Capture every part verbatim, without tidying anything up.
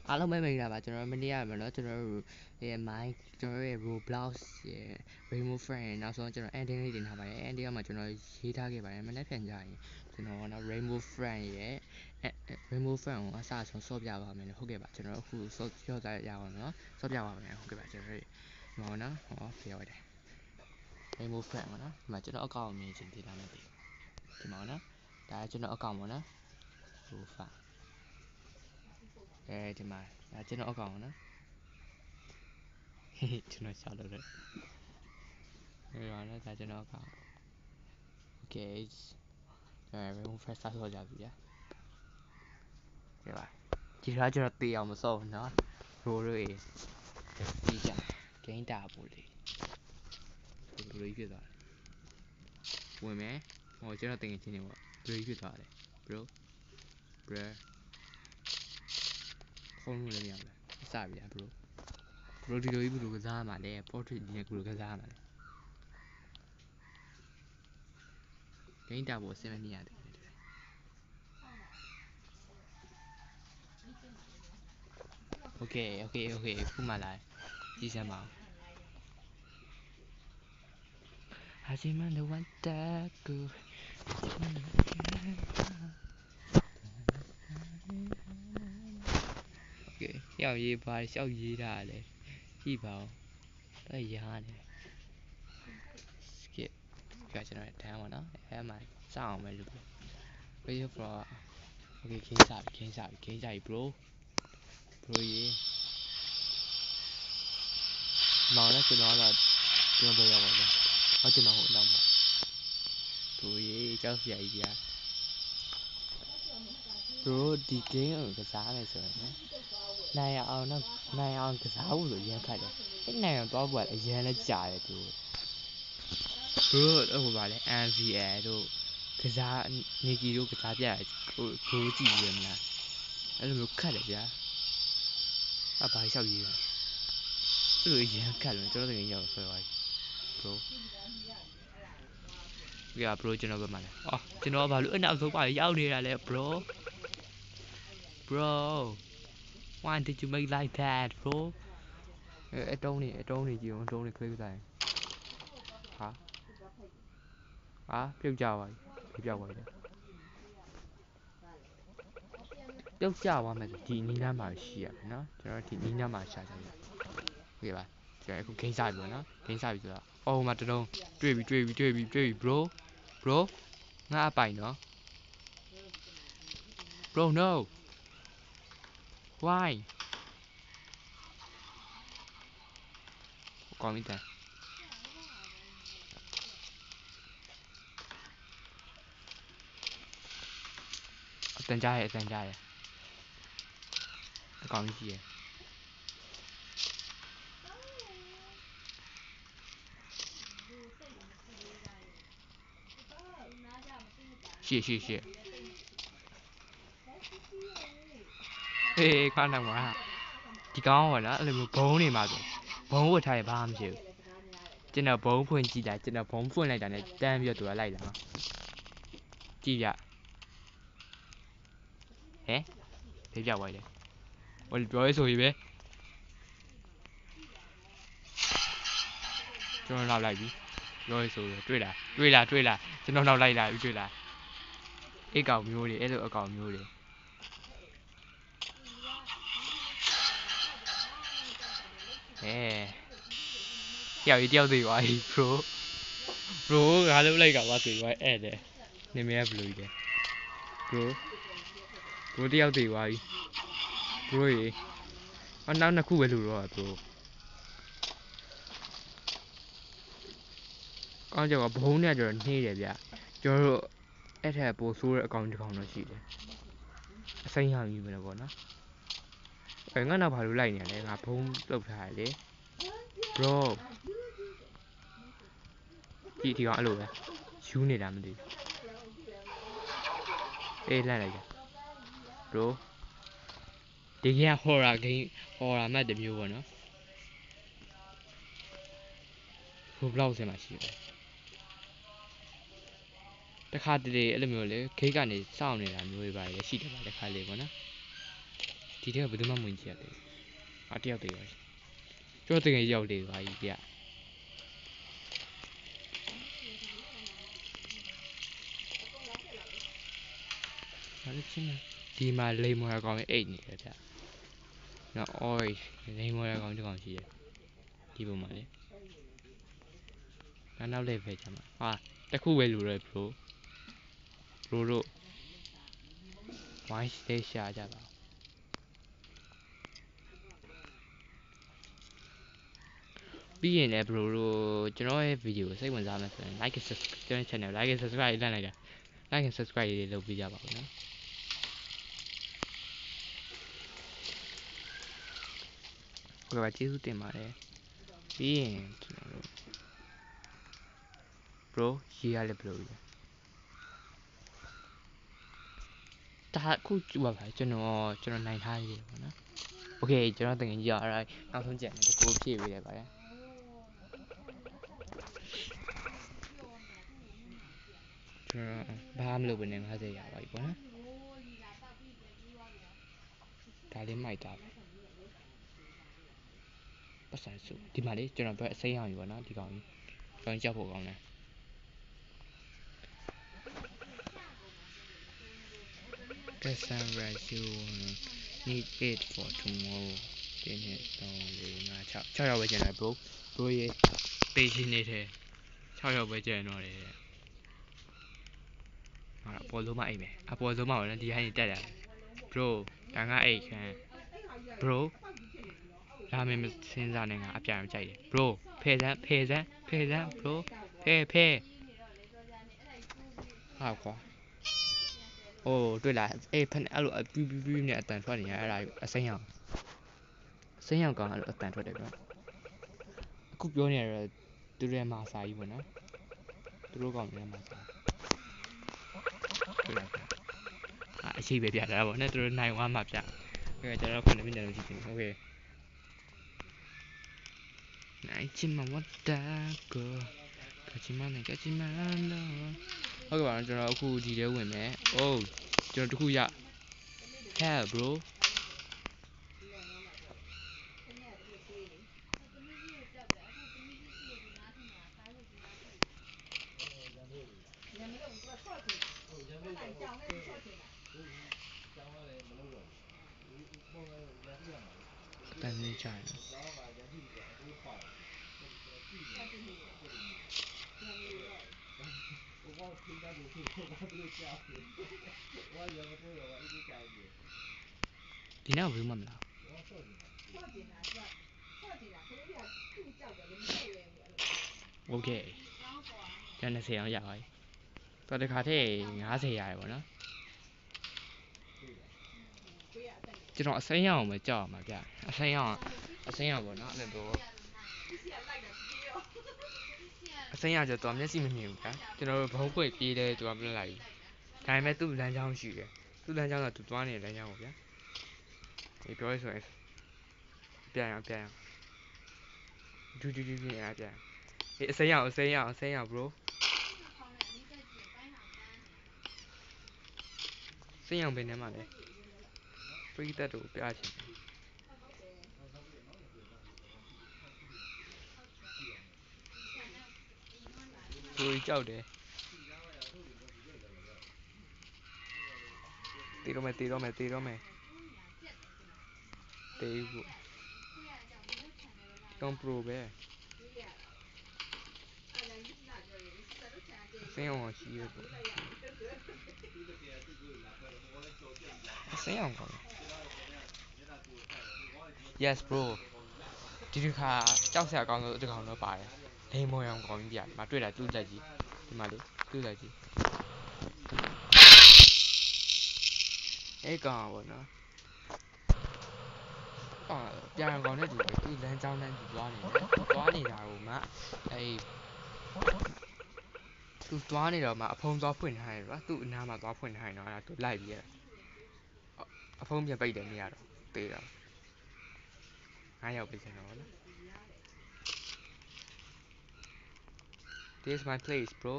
အားလုံးပဲမင်္ဂလာပါကျွန်တော်မနေ့ကမနော်ကျွန်တော်တို့ရဲ့ mind ကျွန်တော်ရဲ့ Roblox ရဲ့ Rainbow Friend ရဲ့နောက်ဆုံးကျွန်တော် ending လေးတင်ထားပါတယ် ending မှာကျွန်တော်ရေးထားခဲ့ပါတယ်မနေ့ပြန်ကြရင်ကျွန်တော်နော် Rainbow Friend ရဲ့ Rainbow Friend ကိုအစားဆုံးစော့ပြပါမယ်လို့ဟုတ်ကဲ့ပါကျွန်တော်အခုစော့ပြောသားရအောင်နော်စော့ပြပါမယ်ဟုတ်ကဲ့ပါကျွန်တော်ဒီမှာနော်ဟောပြောရတယ် Rainbow Friend ပေါ့နော်ဒီမှာကျွန်တော်အကောင့်မြင်ချင်သေးလားမသိဒီမှာနော်ဒါကျွန်တော်အကောင့်ပေါ့နော် Profileအဲဒီမှာဒါကျွန်တော်အကောင့်နော်ကျွန်တော်ရှာလို့လေဒီမှာနော်ဒါကျွန်တော်အကောင့် Okay အဲ Rainbow Friend စဆော့ကြပြီဗျာဒီပါဒီထားကျွန်တော်တေးအောင်မစော့ဘူးနော် Roll လို့ရေးဒီကြ Gain တာပို့လေဒီလိုကြီးဖြစ်သွားတယ်ဝင်မယ်ဟိုကျွန်တော်တင်ချင်းနေပေါ့ဒီလိုကြီးဖြစ်သွားတယ် bro bro ဖုန်းလို့လည်းမရဘူးလားစပြီလား bro bro ဒီလိုကြီးဘယ်လိုကစားမှာလဲ portrait ဒီနဲ့ဘယ်လိုကစားမှာလဲ Gain တာပို့အစင်မမြင်ရတယ်โอเคโอเคโอเคခုမှလာကြည့်စမ်းပါဦးဟာစီမန်ဝတ်တာကူโอเคရောက်ရေးပါရှောက်ရေးတာလေကြည့်ပါဦးအဲ့ရားနေ skip ကြကျွန်တော်တန်းပါနော်အဲ့မှာစအောင်ပဲလုပ် wait for okay ခင်းစားပြီခင်းစားပြီခင်းစားပြီ bro bro ရေမောင်နဲ့ကျွန်တော်ကတော့ကျွန်တော်ပြောရပါမယ်ဟောကျွန်တော်ဟိုနောက်မှာ bro ရေကြောက်စရာကြီးဗျာ bro ဒီ game ကိုကစားမယ်ဆိုရင်နိုင်အောင်တော့နိုင်အောင်ကစားဖို့ဆိုရမ်းခတ်တယ်အဲ့နိုင်အောင်တော့ဘာလဲအရန်လည်းကြာတယ် bro bro ဟိုပါလေ M V L တို့ကစားနေကီတို့ကစားပြဟို bro ကြည့်ရမလားအဲ့လိုမျိုးခတ်တယ်ဗျာအဘာလျှောက်ရေးတာအဲ့လိုရမ်းခတ်လို့ကျွန်တော်တကယ်ရောက်ဆွဲသွားပြီ bro ပြ bro ကျွန်တော်ဘယ်မှာလဲအော်ကျွန်တော်ဘာလို့အနောက်ဆုံးပါရောက်နေတာလဲ bro bro why did you make like that bro အတုံးနေအတုံးနေကြည့်အောင်အတုံးနေ click တိုင်းဟာဟာပြုတ်ကြပါပြီပြောက်သွားပြီပြုတ်ကြသွားမယ်ဒီနီးနားမှာရှိရမယ်နော်ကျွန်တော်ဒီနီးနားမှာရှာကြရဟုတ်ကဲ့ပါကျွန်တော်အခု game စပြီပေါ့နော် game စပြီဆိုတော့အော်မှာတလုံးတွေ့ပြီတွေ့ပြီတွေ့ပြီတွေ့ပြီ bro bro ငါအပိုင်နော် bro no why ကောင်းပြီတဲ့အတန်ကြားရဲ့အတန်ကြားရဲ့အကောင်ကြီးရဲ့ရှေ့ရှေ့ရှေ့အေးခါနာမှာဒီကောင်ကနော်အဲ့လိုမျိုးဘုံနေမှာဆိုဘုံဝတ်ထားရင်ဘာမှမရှိဘူးကျွန်တော်ဘုံဖွင့်ကြည့်လိုက်ကျွန်တော်ဘုံဖွင့်လိုက်တာနဲ့တန်းပြီးတော့သူကလိုက်လာမှာကြည့်ပြဟဲ့ဖေးပြသွားတယ်ဟိုပြောရဲဆိုရင်ပဲကျွန်တော်နောက်လိုက်ပြီပြောရဲဆိုရင်တွေ့လားတွေ့လားတွေ့လားကျွန်တော်နောက်လိုက်လာပြီတွေ့လားအိတ်ကောင်မျိုးတွေအဲ့လိုအကောင်မျိုးတွေအဲတယောက်ကြီးတယောက်သေးပါပြီ bro bro ငါလုံးလိုက်ကပါသေးပါအဲ့တဲ့နေမရဘလို့ကြီးတယ် bro bro တယောက်သေးပါပြီ bro ရေအနောက်နှစ်ခုပဲလို့တော့ bro ကောင်းကြောင်ကဘုံနဲ့ကျွန်တော်နှေးတယ်ဗျကျွန်တော်တို့အဲ့ထက်ပိုဆိုးတဲ့အကောင်တစ်ကောင်တော့ရှိတယ်အစိမ်းဟောင်ကြီးပဲပေါ့နော်အဲငါနောက်ဘာလို့လိုက်နေရလဲငါဘုံလုတ်ထားတယ်လေ bro ဒီဒီကောင်အဲ့လိုပဲယူနေတာမသိဘူးအေးလိုက်လိုက်ကြ bro ဒီက horror game horror map တမျိုးပေါ့နော် Roblox ထဲမှာရှိတယ်တခါတလေအဲ့လိုမျိုးလေဂိတ်ကနေစောင့်နေတာမျိုးတွေပါလေရှိတယ်ပါတခါလေပေါ့နော်ဒီထဲကဘယ်သူမှမဝင်ကြည့်ရတယ်အတယောက်တည်းပါကျော်တကယ်ရောက်တယ်ပါကြီးဗျဘာလို့ချင်းဒီမှာလိမ်မော်ကောင်အိတ်နေတယ်ဗျနော် orange လိမ်မော်ကောင်ဒီကောင်ရှိတယ်ဒီပုံမှာလေနောက်လေးပဲကျမှာဟာတခုပဲလူရဲ bro bro တို့ wine stay ရှာကြပါပြီးရင်လည်း bro တို့ကျွန်တော်ရဲ့ video ကိုစိတ်ဝင်စားမှဆိုရင် like and subscribe ကျွန်တော် channel like and subscribe လုပ်လိုက်တာ like and subscribe လေးလုပ်ပေးကြပါဦးနော်ဟုတ်ကဲ့ပါကျေးဇူးတင်ပါတယ်ပြီးရင်ကျွန်တော်တို့ bro ရေးရလဲ bro ရေးဒါခုကြည့်ပါဗျာကျွန်တော်ကျွန်တော်နိုင်ထားရည်ပေါ့နော်โอเคကျွန်တော်တကယ်ကြီးရအဲ့နောက်ဆုံးကြက်နေတကူဖြည့်ပေးလိုက်ပါရကျွန်တော်ဘာမှမလုပ်ဘဲနဲ့၅၀ရပါပြီပေါ့နော်ဒါလေးမိုက်တာပဲပတ်စံစုဒီမှာလေကျွန်တော်ဘက်အစိမ်းအောင်ပြီပေါ့နော်ဒီကောင်ကြီးကောင်ကြောက်ဖို့ကောင်းတယ်ပတ်စံ ratio need it for tomorrow ဒီနေ့၃ ၄ ၅ ၆ ၆ရောက်ပဲကျန်တယ် bro bro ရေပေးချင်းနေတဲ့၆ရောက်ပဲကျန်တော့တယ်ဟာအပေါ်ဆုံးမအိမ်ပဲအပေါ်ဆုံးမပါနဲ့ဒီဟိုင်းတက်တယ် bro ဒါငါအိမ်ခံ bro လာမင်းမစင်းစားနေငါအပြိုင်ကြိုက်တယ် bro ဖဲစမ်းဖဲစမ်းဖဲစမ်း bro ဖဲဖဲဟာကွာအိုးတွေ့လားအေးဖက်အဲ့လိုပြူးပြူးပြူးနဲ့အတန်ထွက်နေရအဲ့ဒါအစိမ်းရောင်အစိမ်းရောင်ကောင်အဲ့လိုအတန်ထွက်တယ်ကွာအခုပြောနေရတော့သူတို့ရဲ့မာစာကြီးပေါ့နော်သူတို့ကောင်တွေရဲ့မာစာတွေ့လားအာအရှိပဲပြတာပေါ့နော်သူတို့နိုင်ဝါမှပြโอเคကျွန်တော်ခုနှစ်မိနစ်လောက်ကြည့်ချင်โอเคနိုင်ချင်မဝတ်တာကိုကချင်မနဲ့ကချင်မလို့ဟုတ်ကဲ့ပါကျွန်တော်အခုဒီထဲဝင်မယ်အိုးကျွန်တော်တခုရ hell bro တန်နေကြတယ်ဒီနောက်ဘူးမမလားโอเคကျန်20အောင်ရပါပြီတော်တခါထည့်50ရတယ်ပေါ့နော်ကျွန်တော်အစိမ်းရအောင်ပဲကြောက်အောင်ပါဗျအစိမ်းရအောင်အစိမ်းရအောင်ပေါ့နော်အဲ့လိုအစိမ်းရကြတော့မျက်စိမမြင်ဘူးဗျာကျွန်တော်တို့ဘုံပွေပြေးတယ်သူကပြလိုက်ဒါပေမဲ့သူ့လမ်းကြောင်းရှိတယ်သူ့လမ်းကြောင်းကသူသွားနေတဲ့လမ်းကြောင်းပေါ့ဗျာဒီပြောရဆိုရင်ပြန်ရပြန်ရဒူးဒူးဒူးပြန်ရပြန်အေးအစိမ်းရအောင်အစိမ်းရအောင်အစိမ်းရအောင် bro စိမ်းရအောင်ဘယ်နေမှာလဲပရိသတ်တို့ပြချင်သူကြောက်တယ်တေတော့မယ်တေတော့မယ်တေတော့မယ်တေဘူးတော့ pro ပဲစိမ်းအောင်ရှိရပေါ့စိမ်းအောင်ကောင်း yes bro ဒီတစ်ခါကြောက်စရာကောင်းဆုံးဒီကောင်တော့ပါတယ်လိမ်မော်ရောင်ကောင်းကြီးပြမတွေ့လားသူ့လက်ကြီးဒီမှာလေသူ့လက်ကြီးအဲ့ကောင်ပေါ့နော်အာပြန်ကောင်နဲ့တူတယ်သူလမ်းကြောင်းနဲ့သူသွားနေတယ်သွားနေတာကိုမှအဲ့သူသွားနေတော့မှအဖုံးသွားဖွင့်ထားတယ်ကွာသူ့အနားမှာသွားဖွင့်ထားရင်တော့အဲ့ဒါသူလိုက်ပြီးရအဖုံးပြန်ပိတ်တယ်မရတော့ပေးတော့ငါရောက်ပြီစင်တော့နော် this is my place bro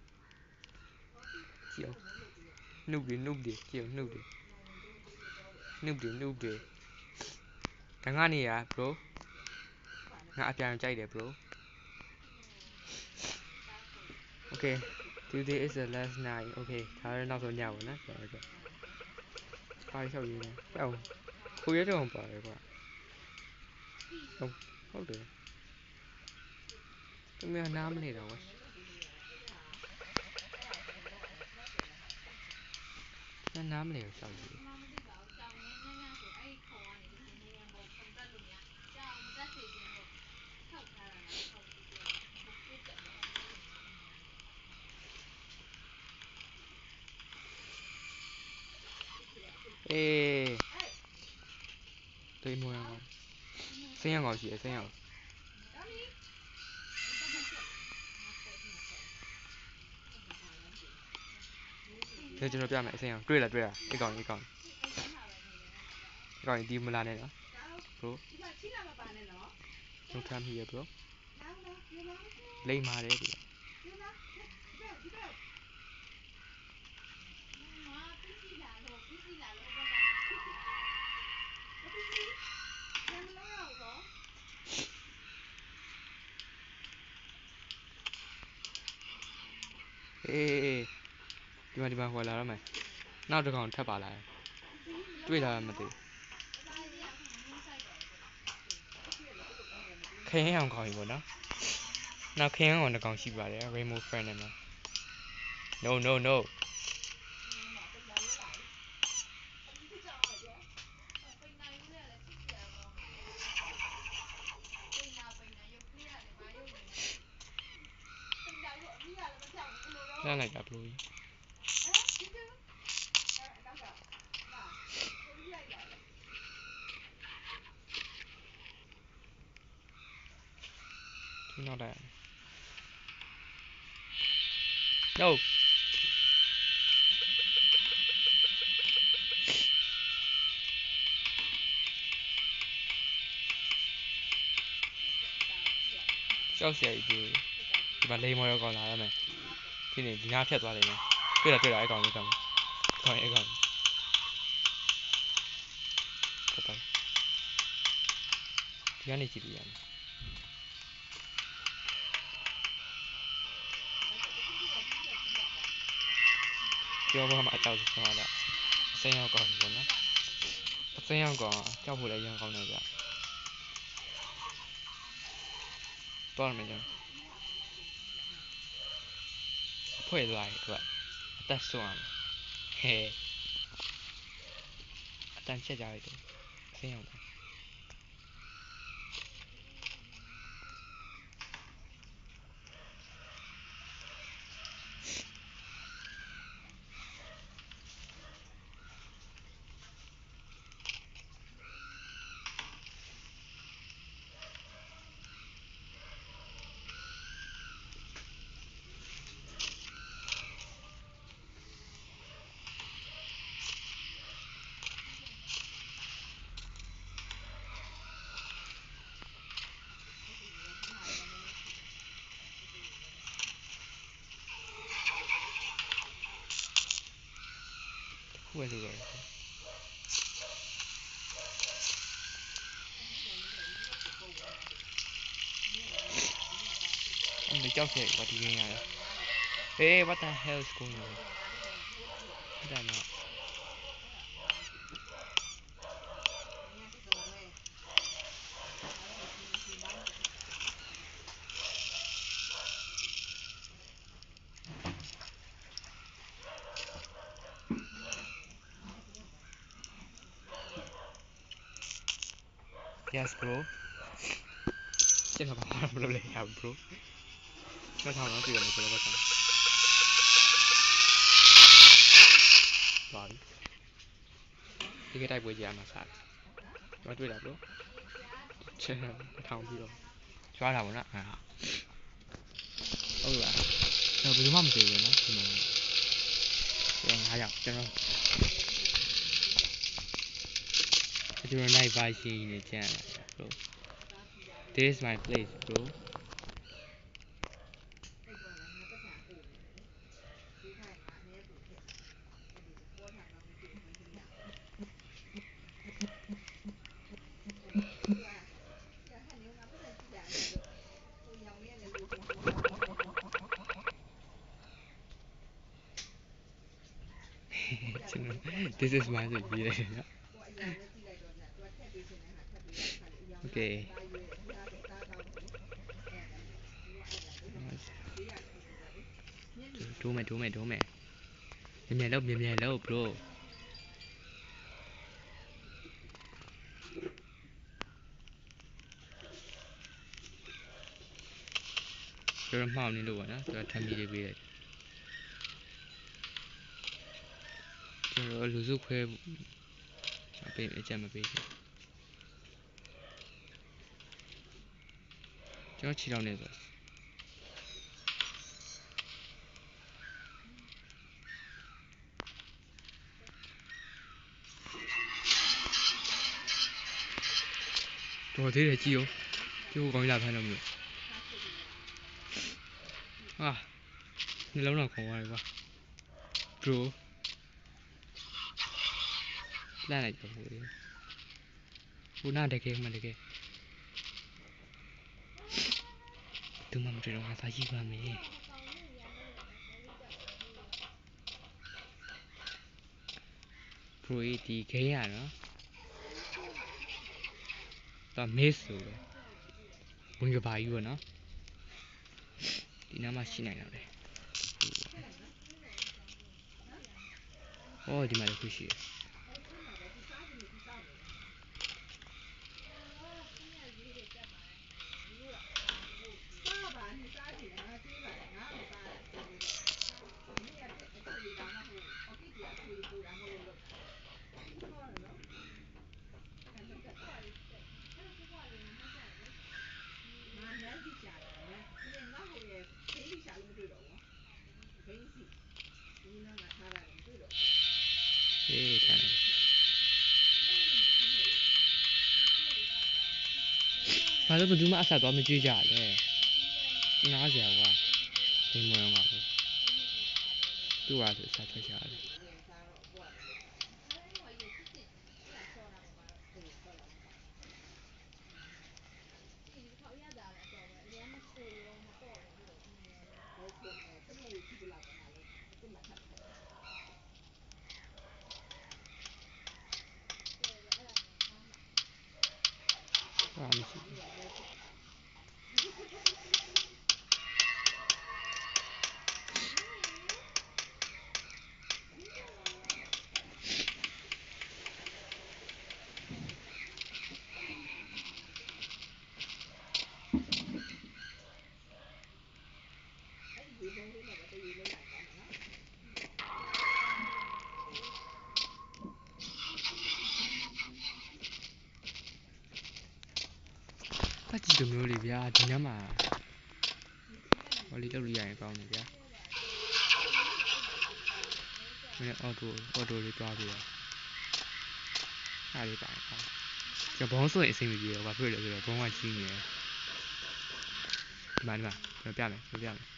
ကြည့်အောင်နှုတ်ပြီးနှုတ်ပြီးကြည့်အောင်နှုတ်ပြီး noob တွေ noob တွေဒါငါနေရ bro ငါအပြန်ကြိုက်တယ် bro okay today is the last night okay ဒါလည်းနောက်ဆုံးညပါနော်ကျွန်တော်တို့ပါရီဆောက်ရင်းနေဟဲ့ကိုရဲတောင်ပါတယ်ကွာဟုတ်ဟုတ်တယ်သူများနားမနေတော့ကွာနားမနေတော့ဆောက်ရည်အေးတိမ်မွေးအောင်စင်းရအောင်ရှိရစင်းရအောင်这就是表面这样，对了对了，一杠一杠，一杠一滴木拉那个，bro，用看皮 bro，累嘛的这个，哎哎哎，ဒီမှာဒီမှာဟိုလာတော့မယ်နောက်တစ်ကောင်ထပ်ပါလာတွေ့လာမသိခင်းအောင်ခေါင်းကြီးပေါ့နော်နောက်ခင်းအောင်တစ်ကောင်ရှိပါတယ် Rainbow Friend နဲ့မှာ no no no လိုက်လိုက်တာဘလို့ဒီနောက်လိုက် no ကြောက်စရာကြီးဒီမှာလိမ်မော်ရောကောင်လာရမယ်ဒီနေ့ဒီနားဖြတ်သွားလိမ့်မယ်တွေ့လားတွေ့လားအဲ့ကောင်လေးကောင်ကောင်အဲ့ကောင်ပတ်တယ်ဒီကနေကြည့်လို့ရတယ်ပြောပါမှာအကြောက်ဆုံးတာအစိမ်းရောက်ကောင်ပေါ့နော်အစိမ်းရောက်ကောင်ကြောက်ဖို့လည်းရမ်းကောင်းတယ်ဗျတော်မယ်ကျွန်တော်ဖွဲ့သွားတယ်သူကအသက်ဆုံးအောင်ဟဲအတန်ချက်ကြလိုက်တယ်အစိမ်းရောက်ကောင်ဝယ်လို့ရတယ်အဲ့ဒီကြောက်စရာဘာဒီနေရတယ် Hey what the hell is going on ဒါမှ yes bro ကျွန်တော်ဘာမှမလုပ်လိုက်ရဘူး bro ကျွန်တော်တော့ကြည့်ရမယ်ကျွန်တော်ဘာသာပါပြီဒီကတိုက်ပွဲကြီးအမှစားကျွန်တော်တွေ့တာ bro ချဲထောင်ပြီးတော့ကျွားတာပေါ့နော်ဟာဟုတ်လားကျွန်တော်ဘယ်မှမသိဘူးနော်ဒီမှာကျွန်တော်ငါးယောက်ကျွန်တော်ကျွန်တော်နိုင်ပါရှိနေကြတယ် bro this is my place bro this is my ဆိုရေးတယ်နော် okay ထိုးမယ်ထိုးမယ်ထိုးမယ်မြန်မြန်လောက်မြန်မြန်လောက် bro ကျွန်တော်မှောင်နေလို့ပါနော်ကျွန်တော်ထမ်းပြီးလေးပေးလိုက်ကျွန်တော်လူစုခွဲမပေးအချက်မပေးဘူးကျွန်တော်ခြေထောက်နေဆိုတော်သေးတယ်ကြည့်ဦးကြည့်ဦးကောင်းလာဖမ်းတော့မလို့ဟာနှလုံးတော့ခုံသွားပြီကွာ bro လှမ်းလိုက်တော့ဘူးနာတကယ်မှတကယ်သူမှမတွေ့တော့ငါစာကြည့်ပါမယ် bro ဒီခဲရနော်တော့ miss ဆိုပဲဝင်ကပါယူရနော်ဒီနားမှာရှိနိုင်တော့တယ်အော်ဒီမှာလည်းခုရှိတယ်အေးထားတယ်ဘာလို့ဘယ်သူမှအဆက်တော့မကြည့်ကြလဲနားစရာကွာဒီမွေးမှာသူ့ဟာဆိုဆက်ထွက်ကြတယ်ဟာမရှိဘူးအကြည့်တမျိုးလေးဗျာဒီညမှာဟောလေးလောက်လို့ရရင်ကောင်းတယ်ဗျာမင်းအော်တိုအော်တိုလေးတွားပြီးတော့အားလေးပါအောင်ကျွန်တော်ဘုံဆိုရင်အဆင်မပြေတော့ဘာဖြစ်လဲဆိုတော့ဘုံကကြီးနေတယ်ဒီမှာဒီမှာကျွန်တော်ပြမယ်ကျွန်တော်ပြမယ်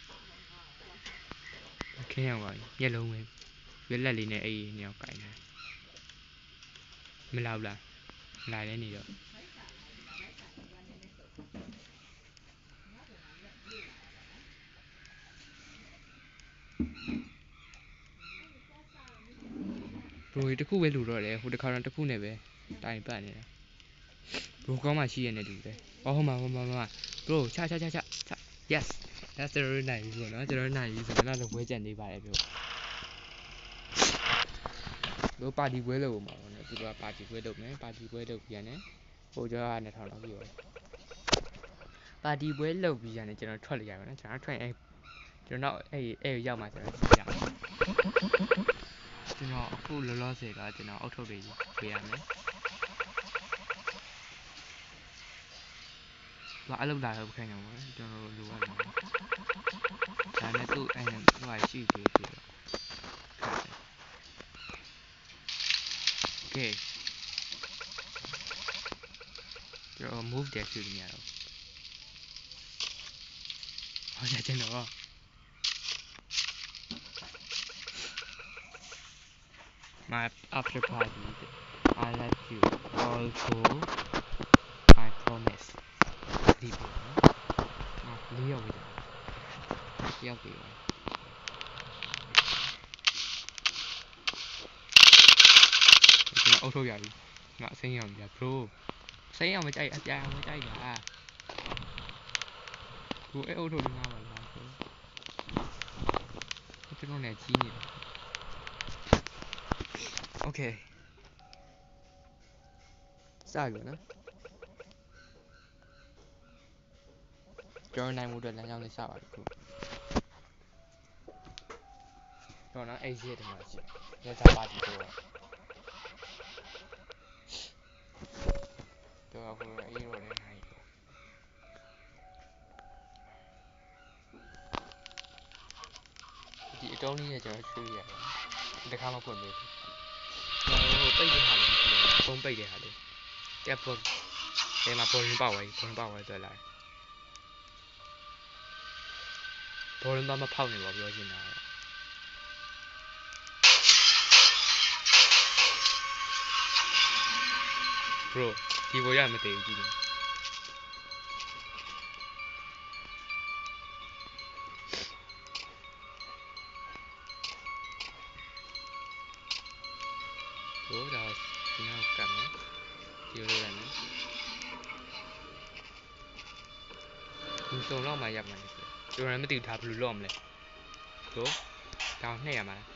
ခင်းရောက်ပါပြီမျက်လုံးပဲရွက်လက်လေးနဲ့အဲ့ဒီနှစ်ယောက်ကင်တယ်မလာဘူးလားလာလဲနေတော့ဘရိုတခုပဲလူတော့တယ်ဟိုတစ်ခါတော့တစ်ခုနဲ့ပဲတိုင်ပတ်နေတာဘရိုကောင်းမှရှိရနေတူတယ်အော်ဟိုမှာဟိုမှာဟိုမှာဘရိုချချချချချ yes that's the right night ဆိုတော့ကျွန်တော်နိုင်ပြီဆိုတော့လည်းဝဲကြံနေပါတယ်ပြောဘရိုပါတီပွဲလုပ်မှာပေါ့နော်သူတို့ကပါတီပွဲလုပ်မယ်ပါတီပွဲလုပ်ပြန်တယ်ဟိုကျော်ကနှစ်ထောင်လောက်ပြီးရောပါတီပွဲလုပ်ပြီးရတယ်ကျွန်တော်ထွက်လိုက်ရပါမယ်နော်ကျွန်တော်ထွက်အဲကျွန်တော်အဲ့အဲ့ရောက်မှကျွန်တော်ကြည့်ရအောင်ကျွန်တော်အခုလောလောဆယ်ကကျွန်တော်အောက်ထုတ်တွေပေးရမယ်ဘာအလုပ်လာတော့ခိုင်းနေမှာကျွန်တော်လိုရမှာဒါနဲ့သူ့အဲ့နဲ့ဟိုဟာရှိသေးသေးတော့ okay ကျွန်တော် move တဲ့ရှိနေရတော့ဟောကျွန်တော်My after party, I let you all go. I promise. Leave it. No, leave it. Leave it. အုပ်ထုတ်ရပြီငါအစိမ်းရောင်ကြီး bro စိမ်းအောင်မကြိုက်အပြာအောင်မကြိုက်တာ bro အဲ့အုပ်ထုတ်လေးငါပါလား bro ကျွန်တော်နဲ့ကြီးနေတယ် okay စပြီနော်ကျွန်တော်နိုင်မှုအတွက်လမ်းကြောင်းလေးစပါပြီခုကျွန်တော်နော်အဲ့ဒီတည်းမှာရှိရက်သားပါတီတော့တော့ဟိုအေးတော့လည်းနိုင်ဒီအတုံးလေးနဲ့ကျွန်တော်ချွေးရတယ်တခါမှဖွင့်ပေးဘူးဟိုပိတ်တဲ့ဟာလေးရှိတယ်ဖုန်းပိတ်တဲ့ဟာလေးတက်ဖို့ဒီမှာပေါ်ရင်ပေါက်သွားပြီပေါ်ရင်ပေါက်သွားတွေ့လာပေါ်ရင်တော့မဖောက်နေပါပြောချင်တာ bro ဒီဘောရမတည်ဘူးကြည့်နေဘိုးဒါဒီနောက်ကမယ်ဒီလိုရမယ်ဒီစုံတော့မှရမှာလေကျွန်တော်လည်းမသိဘူးဒါဘယ်လိုလုပ်မလဲဘိုးတောင်းနှိပ်ရမှာလား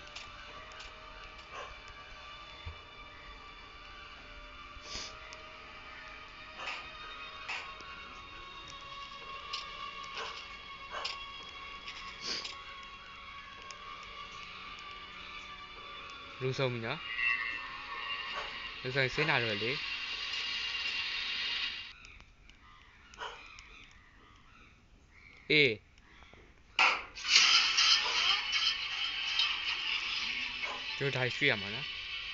လူဆုံးပြီနော်လူဆုံးစင်းလာတော့လေအေးကျွန်တော်ဒါရွှေ့ရမှာနော်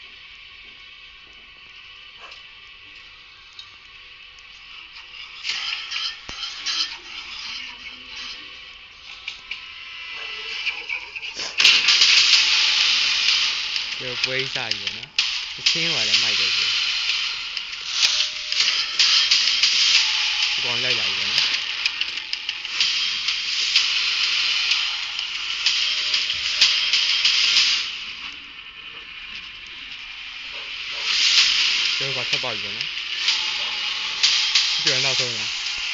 ကျွန်တော်ပွဲစားရည်နော်အချင်းပါလည်းမိုက်တယ်ဆိုဒီကောင်လိုက်လာပြီနော်ကျွန်တော်ကဆက်ပါပြီနော်ကျွန်တော်နောက်ဆုံးလား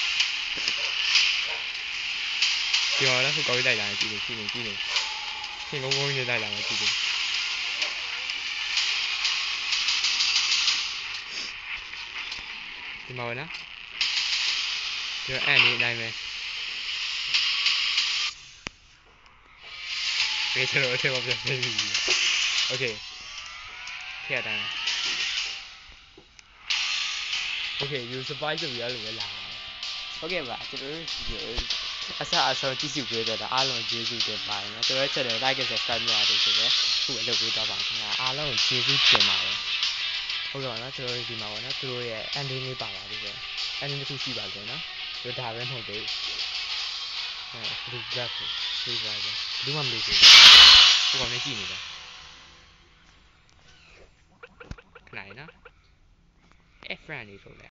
ကျွန်တော်လည်းဟိုကောင်းလိုက်လာကြည့်နေကြည့်နေကြည့်နေသင်ကုန်းကုန်းကြီးလိုက်လာမှကြည့်နေဒီမှာနော်ကျွန်တော်အဲ့ဒီအတိုင်းပဲဘေးကျွန်တော်အထက်မှာပြန်နေပြီ okay ထည့်တိုင်း okay you survive ဆိုပြီးအဲ့လိုပဲလာဟုတ်ကဲ့ပါကျွန်တော်တို့ဒီအစအဆုံးကြည့်ကြည့်ပေးတော့အားလုံးကျေးဇူးတင်ပါတယ်နော်ကျွန်တော် channel like and subscribe လုပ်ရတယ်ဆိုတော့ခုအလုပ်ပေးတော့ပါခင်ဗျာအားလုံးကျေးဇူးတင်ပါတယ်ဟုတ်ကဲ့ပါနော်ကျွန်တော်ဒီမှာပေါ့နော်သူတို့ရဲ့ ending လေးပါပါသေးတယ် ending တစ်ခုရှိပါသေးတယ်နော်သူဒါပဲမဟုတ်သေးဘူးအဲ graph ပေးပါကြဘူးမှမလို့ဘူးဒီကောင်နဲ့ကြည့်နေတာခဏနော် F friend လေးဆိုလဲ